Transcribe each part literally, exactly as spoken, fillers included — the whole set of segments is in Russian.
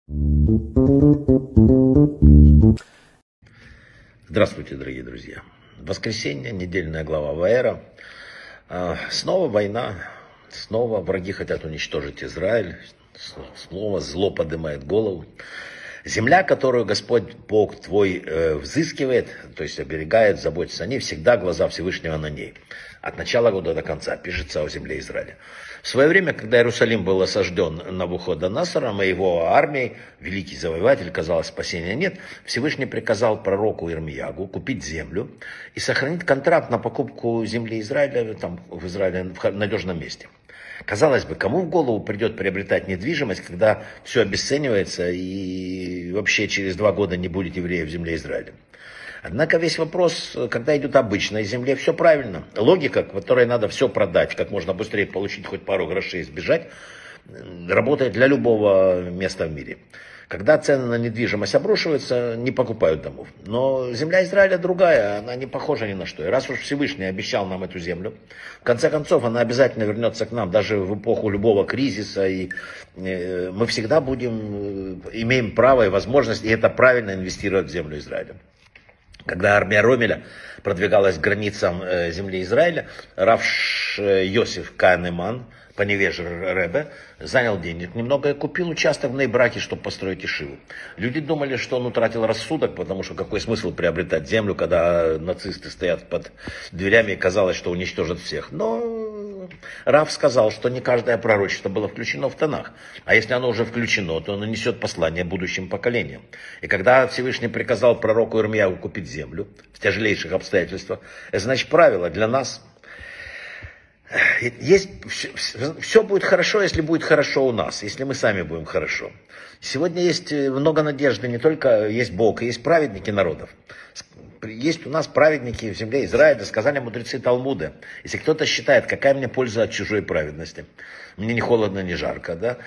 Здравствуйте, дорогие друзья. Воскресенье, недельная глава Ваэра. Снова война, снова враги хотят уничтожить Израиль, снова зло поднимает голову. Земля, которую Господь Бог твой э, взыскивает, то есть оберегает, заботится о ней, всегда глаза Всевышнего на ней. От начала года до конца пишется о земле Израиля. В свое время, когда Иерусалим был осажден Навуходоносором и его армией, великий завоеватель, казалось, спасения нет, Всевышний приказал пророку Ирмиягу купить землю и сохранить контракт на покупку земли Израиля там, в Израиле в надежном месте. Казалось бы, кому в голову придет приобретать недвижимость, когда все обесценивается и вообще через два года не будет евреев в земле Израиля? Однако весь вопрос, когда идет обычная земле, все правильно. Логика, которой надо все продать, как можно быстрее получить хоть пару грошей и сбежать, работает для любого места в мире. Когда цены на недвижимость обрушиваются, не покупают домов. Но земля Израиля другая, она не похожа ни на что. И раз уж Всевышний обещал нам эту землю, в конце концов она обязательно вернется к нам, даже в эпоху любого кризиса. И мы всегда будем, имеем право и возможность, и это правильно, инвестировать в землю Израиля. Когда армия Ромеля продвигалась к границам земли Израиля, Рав Йосиф Каанеман, поневеже Ребе, занял денег немного и купил участок в Нейбраке, чтобы построить ишиву. Люди думали, что он утратил рассудок, потому что какой смысл приобретать землю, когда нацисты стоят под дверями и казалось, что уничтожат всех. Но Рав сказал, что не каждое пророчество было включено в Танах. А если оно уже включено, то оно несет послание будущим поколениям. И когда Всевышний приказал пророку Ирмиягу купить землю в тяжелейших обстоятельствах, это значит правило для нас. Есть, все, все будет хорошо, если будет хорошо у нас, если мы сами будем хорошо. Сегодня есть много надежды, не только есть Бог, есть праведники народов. Есть у нас праведники в земле Израиля, сказали мудрецы Талмуда. Если кто-то считает, какая мне польза от чужой праведности, мне не холодно, не жарко, да,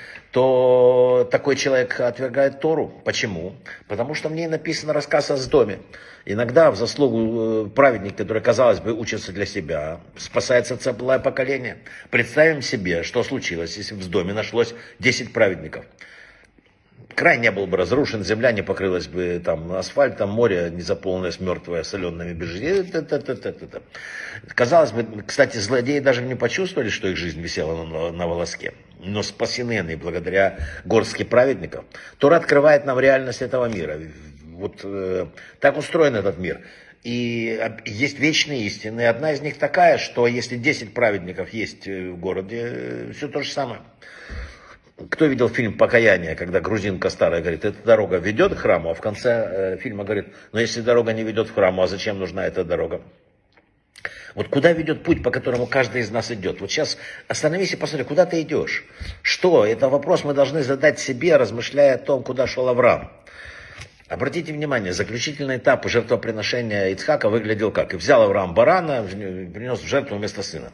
то такой человек отвергает Тору. Почему? Потому что в ней написан рассказ о Сдоме. Иногда в заслугу праведник, который, казалось бы, учится для себя, спасается целое поколение. Представим себе, что случилось, если в Сдоме нашлось десять праведников. Край не был бы разрушен, земля не покрылась бы там асфальтом, море не заполнилось мертвое солеными берегами. Казалось бы, кстати, злодеи даже не почувствовали, что их жизнь висела на, на волоске. Но спасены они благодаря горстке праведников. Тора открывает нам реальность этого мира. Вот э, так устроен этот мир. И есть вечные истины. И одна из них такая, что если десять праведников есть в городе, все то же самое. Кто видел фильм «Покаяние», когда грузинка старая говорит, эта дорога ведет к храму, а в конце э, фильма говорит, но если дорога не ведет к храму, а зачем нужна эта дорога? Вот куда ведет путь, по которому каждый из нас идет? Вот сейчас остановись и посмотри, куда ты идешь? Что? Это вопрос мы должны задать себе, размышляя о том, куда шел Авраам. Обратите внимание, заключительный этап жертвоприношения Ицхака выглядел как? И взял Авраам барана, принес в жертву вместо сына.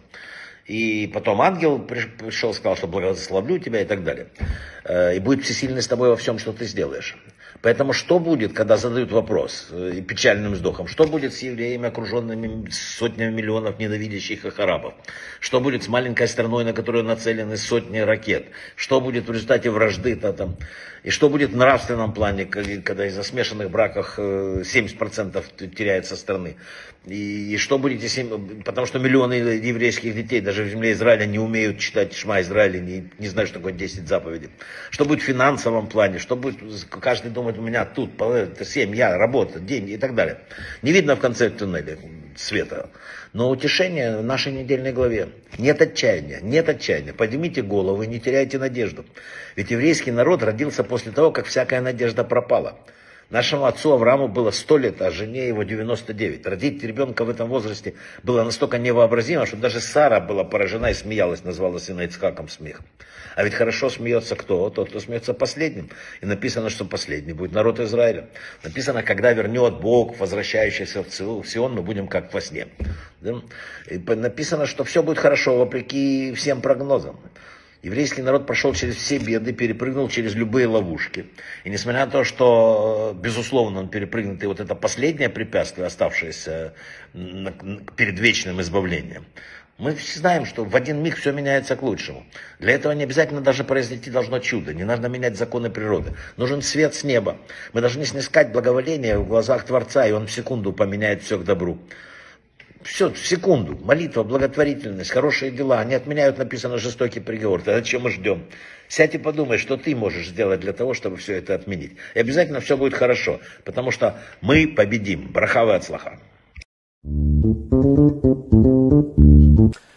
И потом ангел пришел, сказал, что благословлю тебя и так далее. И будет всесильный с тобой во всем, что ты сделаешь. Поэтому что будет, когда задают вопрос и печальным вздохом? Что будет с евреями, окруженными сотнями миллионов ненавидящих их арабов? Что будет с маленькой страной, на которую нацелены сотни ракет? Что будет в результате вражды-то там? И что будет в нравственном плане, когда из-за смешанных браков семьдесят процентов теряется страны? И, и что будет, если... Потому что миллионы еврейских детей даже в земле Израиля не умеют читать Шма Израиля, не, не знают, что такое десять заповедей. Что будет в финансовом плане? Что будет... Каждый думает, у меня тут семья, работа, деньги и так далее. Не видно в конце туннеля света. Но утешение в нашей недельной главе. Нет отчаяния, нет отчаяния. Поднимите голову и не теряйте надежду. Ведь еврейский народ родился после того, как всякая надежда пропала. Нашему отцу Аврааму было сто лет, а жене его девяносто девять. Родить ребенка в этом возрасте было настолько невообразимо, что даже Сара была поражена и смеялась, назвала сына Ицхаком смех. А ведь хорошо смеется кто? Тот, кто смеется последним. И написано, что последний будет народ Израиля. Написано, когда вернет Бог, возвращающийся в Сион, мы будем как во сне. Да? И написано, что все будет хорошо, вопреки всем прогнозам. Еврейский народ прошел через все беды, перепрыгнул через любые ловушки. И несмотря на то, что, безусловно, он перепрыгнет, и вот это последнее препятствие, оставшееся перед вечным избавлением, Мы все знаем, что в один миг все меняется к лучшему. Для этого не обязательно даже произойти должно чудо, не надо менять законы природы. Нужен свет с неба. Мы должны снискать благоволение в глазах Творца, и Он в секунду поменяет все к добру. Все, в секунду. Молитва, благотворительность, хорошие дела. Они отменяют, написано, жестокий приговор. Тогда чем мы ждем? Сядь и подумай, что ты можешь сделать для того, чтобы все это отменить. И обязательно все будет хорошо, потому что мы победим. Браха ве ацлаха.